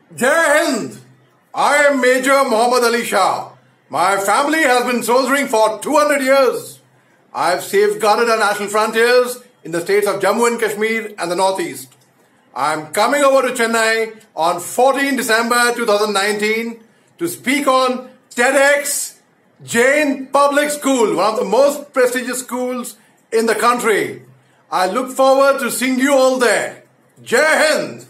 Jai Hind! I am Major Mohammed Ali Shah. My family has been soldiering for 200 years. I have safeguarded our national frontiers in the states of Jammu and Kashmir and the Northeast. I am coming over to Chennai on 14 December 2019 to speak on TEDx Jain Public School, one of the most prestigious schools in the country. I look forward to seeing you all there. Jai Hind!